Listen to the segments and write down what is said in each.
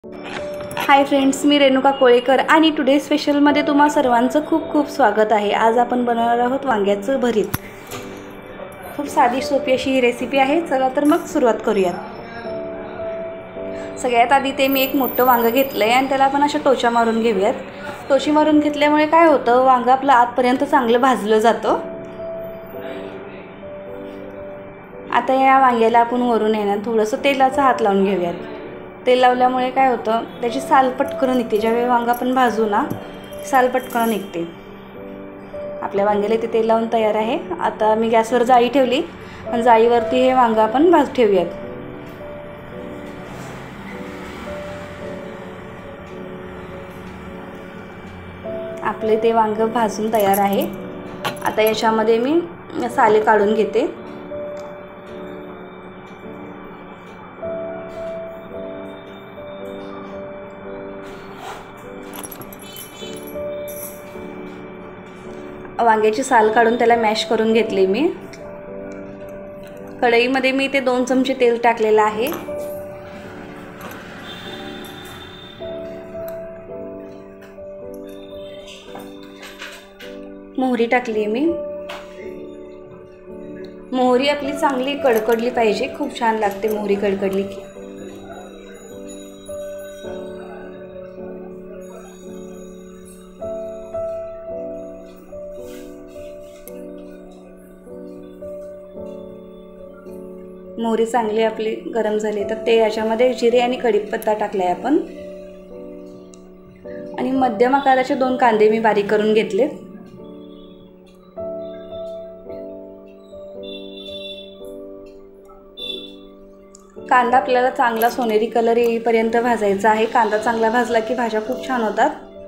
हाय friends, मी रेणुका कोळेकर आणि today स्पेशलमध्ये तुम्हा सर्वांचं खूप खूप स्वागत आहे। आज आपण बनवणार आहोत वांग्याचं भरीत। खूप साधी सोपी अशी ही रेसिपी आहे। चला तर मग सुरुवात करूयात। सगळ्यात आधी ते मी एक मोठं वांग घेतलंय आणि त्याला आपण अशा टोचा मारून घेऊयात। टोची मारून घेतल्यामुळे काय होतं, वांग आपलं आतपर्यंत चांगलं भाजलं जातं। आता या वांग्याला आपण वरून आहे ना थोडंसं तेलाचा हात लावून घेऊयात। तेल लावल्यामुळे काय होतं, त्याची साल पटकन निघते। ज्यावेळी वांग आपण भाजू ना साल पटकन निघते। आपल्या वांग्याला इथे तेल लावून तयार आहे। आता मी गॅसवर जाळी ठेवली आणि जाळीवरती हे वांग आपण ठेवूयात। आपले ते वांग भाजून तयार आहे। आता याच्यामध्ये मी साले काढून घेते। वांग्याची साल काढून त्याला मॅश करून घेतले मी। कढईमध्ये मी ते 2 चमचे तेल टाकलेलं आहे। मोहरी टाकली मी। मोहरी आपली चांगली कडकडली पाहिजे, खूप छान लागते मोहरी कडकडली की। मोहरी चांगली आपली गरम झाली तर ते याच्यामध्ये जिरे आणि कढीपत्ता टाकलाय आपण। आणि मध्यम आकाराचे 2 कांदे मी बारीक करून घेतले। कांदा आपल्याला चांगला सोनेरी कलर येईपर्यंत भाजायचा आहे। कांदा चांगला भाजला की भाज्या खूप छान होतात।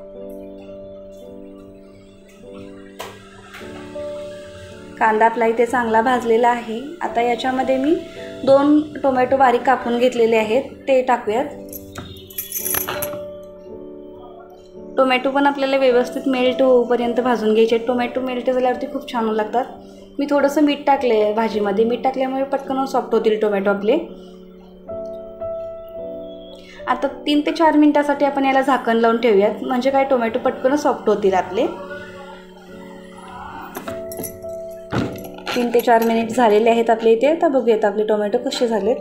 कांदा आपला इथे चांगला भाजलेला आहे। आता याच्यामध्ये मी 2 टोमॅटो बारीक कापून घेतलेले आहेत, ते टाकूयात। टोमॅटो पण आपल्याला व्यवस्थित मेल्ट होईपर्यंत भाजून घ्यायचे। टोमॅटो मेल्ट झाल्यावरती खूप छान लागतात। मी थोडंसं मीठ टाकले भाजीमध्ये। मीठ टाकल्यामुळे पटकन सॉफ्ट होतील टोमॅटो आपले। आता 3 ते 4 मिनिटांसाठी आपण याला झाकण लावून ठेवूयात, म्हणजे काय टोमॅटो पटकन सॉफ्ट होतील आपले। 3 ते 4 मिनिट झालेले आहेत आपले इथे। आता बघूयात आपले टोमॅटो कसे झालेत।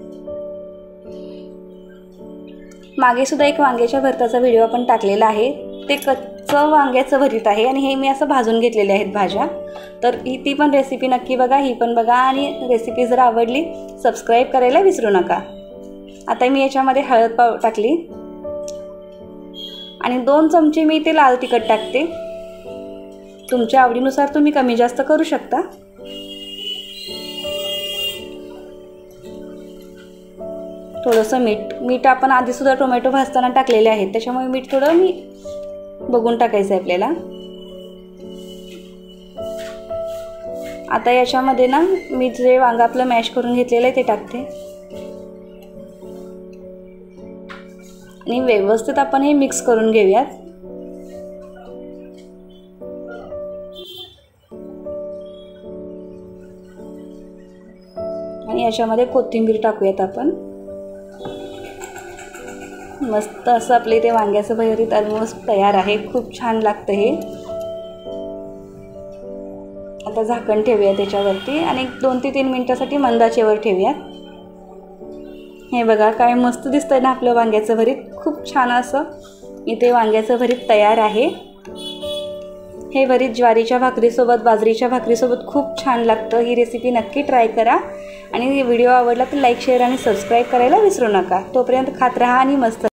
मागे सुद्धा एक वांग्याच्या भरताचा व्हिडिओ आपण टाकलेला आहे, ते कच्चं वांग्याचं भरीत आहे आणि हे मी असं भाजून घेतलेले आहेत भाज्या। तर ती पण रेसिपी नक्की बघा, ही पण बघा आणि रेसिपी जर आवडली सबस्क्राईब करायला विसरू नका। आता मी याच्यामध्ये हळद पावडर टाकली आणि 2 चमचे मी ते लाल तिखट टाकते। तुमच्या आवडीनुसार तुम्ही कमी जास्त करू शकता। थोडंसं मीठ आपण आधी सुद्धा टोमॅटो भाजताना टाकलेले आहेत, त्याच्यामुळे मीठ थोडं मी बघून टाकायचं आहे आपल्याला। आता याच्यामध्ये ना मी जे वांग आपलं मॅश करून घेतलेलं आहे ते टाकते आणि व्यवस्थित आपण हे मिक्स करून घेऊयात। आणि याच्यामध्ये कोथिंबीर टाकूयात आपण। मस्त असं आपले ते वांग्याचं भरीत ऑलमोस्ट तयार आहे। खूप छान लागतं हे। आता झाकण ठेवूया त्याच्यावरती आणि 2 ते 3 मिनिटांसाठी मंद आचेवर ठेवूयात। हे बघा काय मस्त दिसतंय ना आपलं वांग्याचं भरीत। खूप छान असं इथे वांग्याचं भरीत तयार आहे। हे भरीत ज्वारीच्या भाकरीसोबत, बाजरीच्या भाकरीसोबत खूप छान लागतं। ही रेसिपी नक्की ट्राय करा आणि व्हिडिओ आवडला तर लाईक, शेअर आणि सबस्क्राईब करायला विसरू नका। तोपर्यंत खात राहा आणि मस्त